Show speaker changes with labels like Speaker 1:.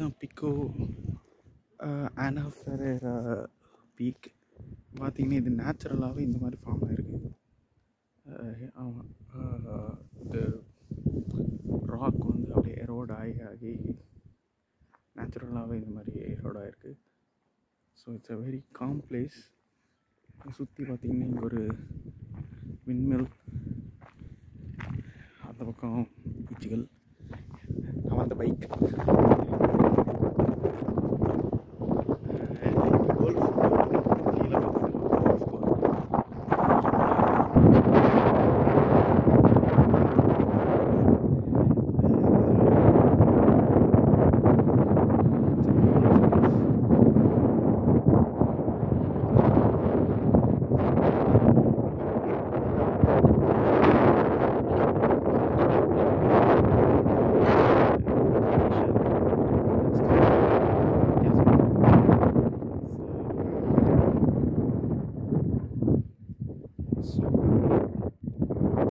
Speaker 1: இதுதான் பிக்கோ ஆனா ஃபெரேரா பீக். பார்த்திங்கன்னா இது நேச்சுரலாகவே இந்த மாதிரி ஃபார்ம் ஆகிருக்கு. இது ராக் வந்து அப்படியே எரோட் ஆகி நேச்சுரலாகவே இந்த மாதிரி எரோட் ஆகிருக்கு. So it's a very calm place. சுற்றி பார்த்திங்கன்னா இங்கே ஒரு விண்மில், அந்த பக்கம் பீச்சுகள். அவன் அந்த பைக்